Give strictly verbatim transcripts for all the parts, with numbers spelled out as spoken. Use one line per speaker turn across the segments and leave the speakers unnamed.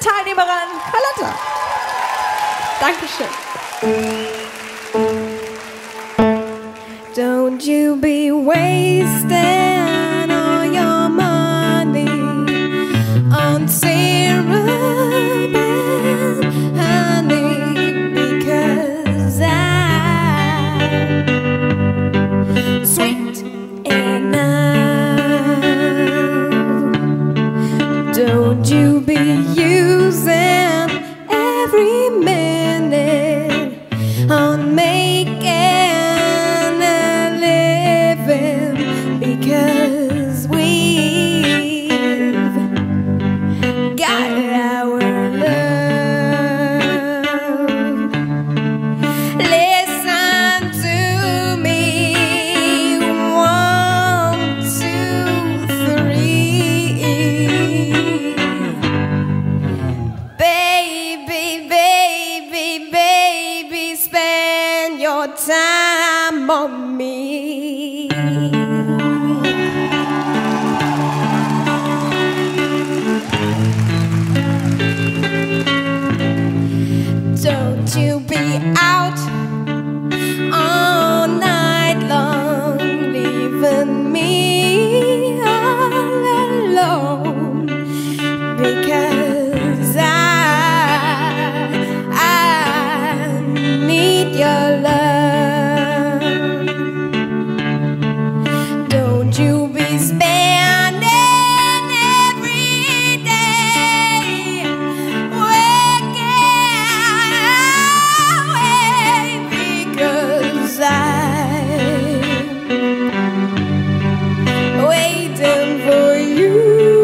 Teilnehmerin, Carlotta. Dankeschön.
Don't you be wasting all your money on syrup and honey, because I'm sweet enough. Don't you be using every minute on making a living, because we've got our love. Listen to me, one, two, three. Baby, baby, baby, spend your time on me. Don't you be out all night long, leaving me all alone, because I, I need your love. Don't you be spending every day working away, because I'm waiting for you.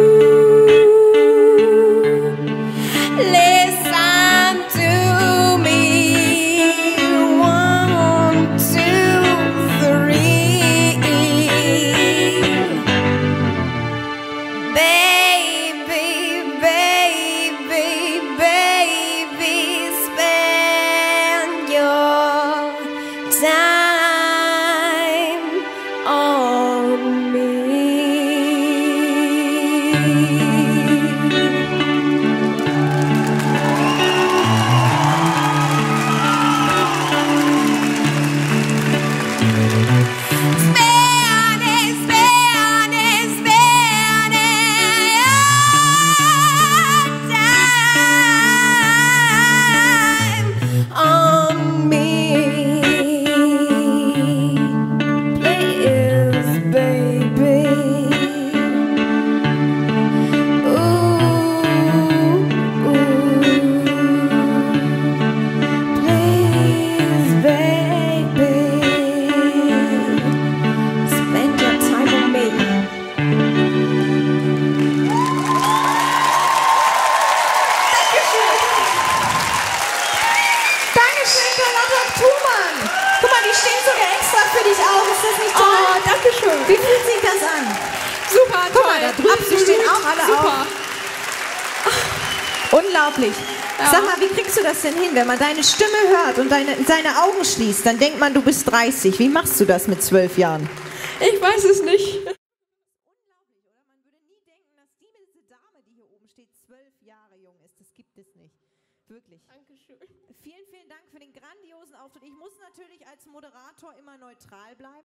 Listen to me, one, two, three. Baby, baby, baby, spend your time on me. Spend it, spend it, spend it, your time on me. Please, baby. Ooh, ooh. Please, baby. Spend your time on me.
Dankeschön, Carlotta Truman. Guck mal, die stehen sogar extra für dich auf. Ist das nicht toll?
Oh, danke schön.
Wie fühlt sich das an?
Super,
Guck
toll.
mal, da drüben
Absolut.
stehen auch alle
Super.
auf. Unglaublich.
Ja.
Sag mal, wie kriegst du das denn hin? Wenn man deine Stimme hört und deine, seine Augen schließt, dann denkt man, du bist dreißig. Wie machst du das mit zwölf Jahren?
Ich weiß es nicht.
Unglaublich, oder? Man würde nie denken, dass diese Dame, die hier oben steht, zwölf Jahre jung ist. Das gibt es nicht. Wirklich.
Dankeschön.
Vielen, vielen Dank für den grandiosen Auftritt. Ich muss natürlich als Moderator immer neutral bleiben.